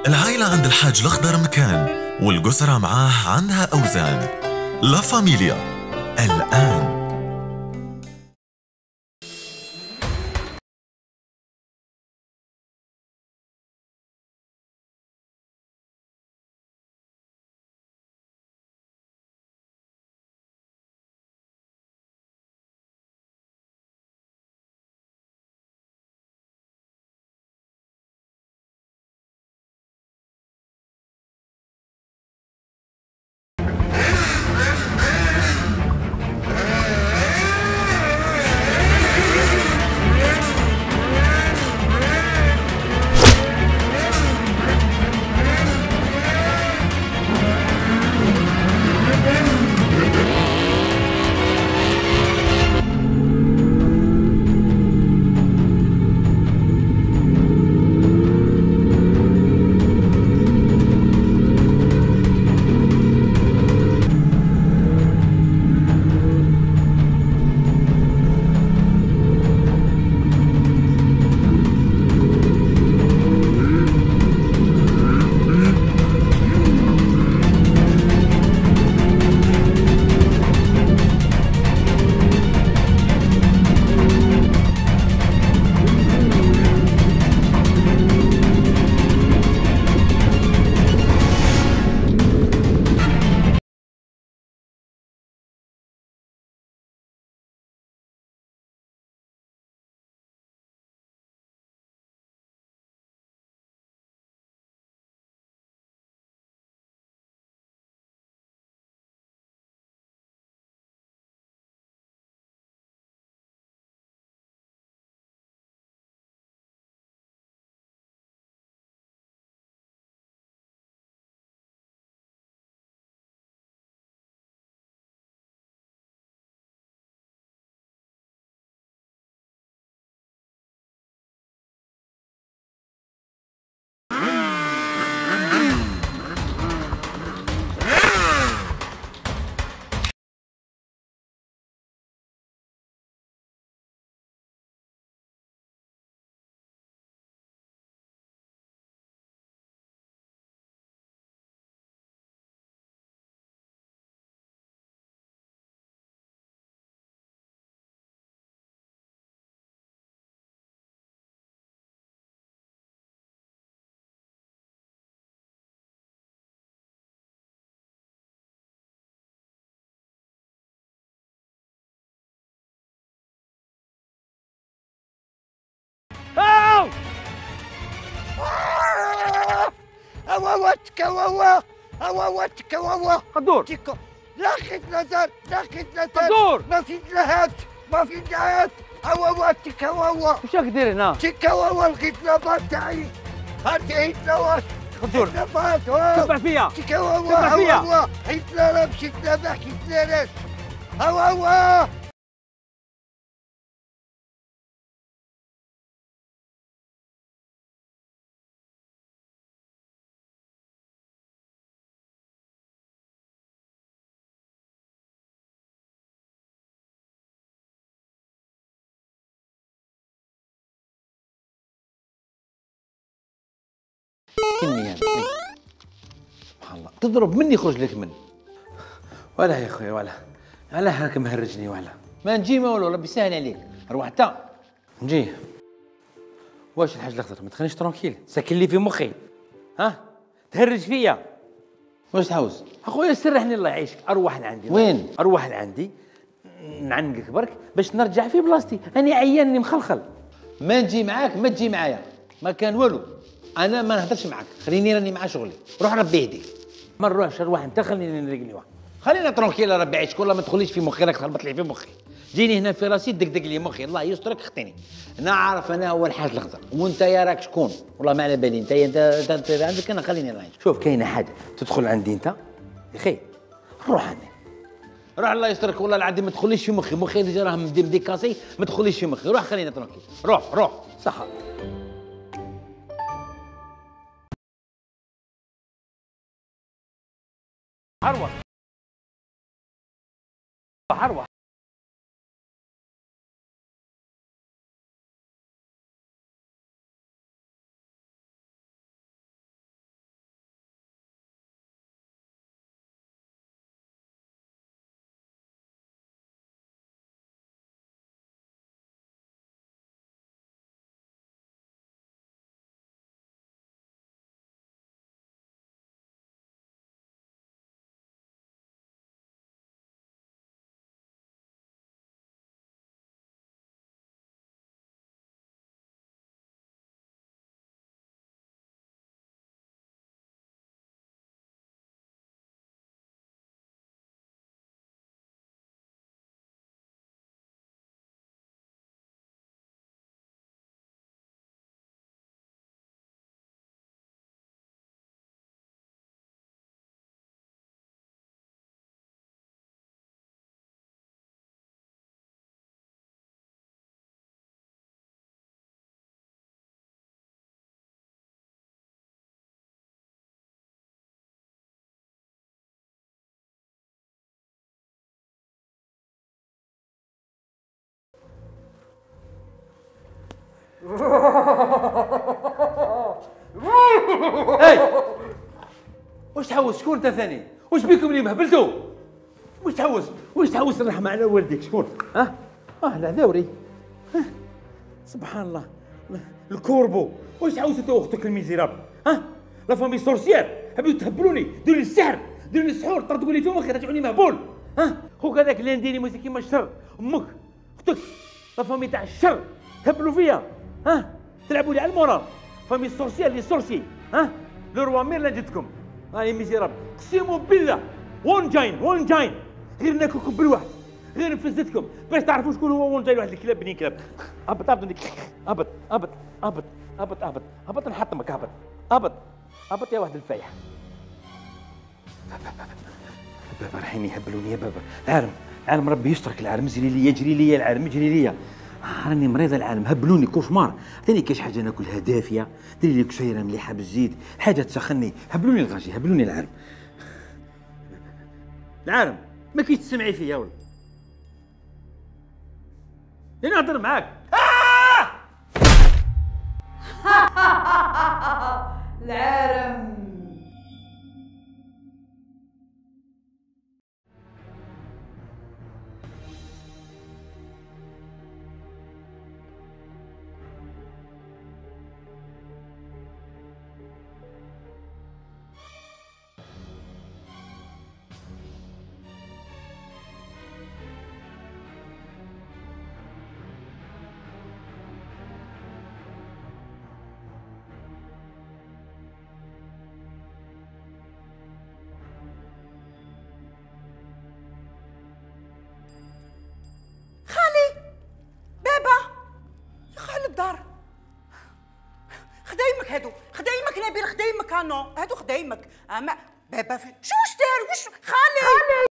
العائلة عند الحاج الأخضر مكان، والقسرة معاه عندها أوزان. لا فاميليا الآن. الدور لا خيط نزل، لا خيط نزل، الدور ما في لهات، ما في لهات، تكواوا وش راك دير هنا؟ تكواوا الخيط نبات تاعي، هاتي عيد نواش الدور نبات تبع فيا تكواوا تبع فيا. هوا حيت لا مشيت نبح حيت لا هوا كني يعني سبحان الله تضرب مني يخرج لك من ولا يا خويا ولا هاك مهرجني ولا ما نجي ما ولا ربي سهل عليك روح انت نجي واش الحاج الاخضر ما تخلينيش ترونكيل ساكن لي في مخي ها تهرج فيا واش تحوس اخويا سرحني الله يعيشك اروح لعندي وين اروح لعندي نعنقك برك باش نرجع في بلاصتي انا عياني مخلخل ما نجي معاك ما تجي معايا ما كان والو انا ما نهضرش معاك خليني راني مع شغلي روح ربي يهديك ما نروحش روح انت خليني نرقني واحد خلينا ترونكيل ربي يعيشك والله ما تدخليش في مخي راك تخربط لي في مخي جيني هنا في راسي دقدق لي مخي الله يسترك اختيني نعرف انا هو الحاج الاخضر وانت يا راك شكون والله ما على بالي انت عندك انا خليني نعيش شوف كاينه حاجه تدخل عندي انت يا اخي روح عندي روح الله يسترك والله العظيم ما تدخليش في مخي اللي راه مدي كاسي ما تدخليش في مخي روح خلينا ترونكيل روح صح حروة اي واش تحوس؟ شكون انت ثاني؟ واش بيكم اللي مهبلتوا؟ واش تحوس الرحمه على والديك؟ شكون؟ العذاوري. سبحان الله. الكوربو. واش تحوس انت واختك الميزيرابل؟ لا فامي سورسيير. حبيتوا تهبلوني، ديروا لي السحر، ديروا لي السحور، طردوا لي في مخي، رجعوني مهبول. خوك هذاك اللي نديري موسى كيما الشر، امك، اختك، لا فامي تاع الشر، تهبلوا فيا. تلعبوا لي على المورال. فامي سورسيير لي سورسي. لو روا مير لا جدكم. هاي ميزيرابل. اقسم بالله وون جاين غير ناكلكم بالواحد، غير نفزتكم باش تعرفوا شكون هو وون جاين. واحد الكلاب بني كلاب. هبط نحطمك. هبط يا واحد الفايح. بابا رايحين يهبلوني يا بابا. العالم ربي يسترك. العالم يجري لي العالم يجري لي. راني مريضه. العالم هبلوني كوشمار. عطيني كاش حاجه ناكلها دافيه، ديري لي كشيره مليحه بالزيت، حاجه تسخني. هبلوني الغاشي، هبلوني العالم ما كيش تسمعي فيا يا ولد. انا نهضر معاك. العالم خدايمك نبيل، خدايمك هادو خدايمك. اما بابا شو واش دار؟ واش خالي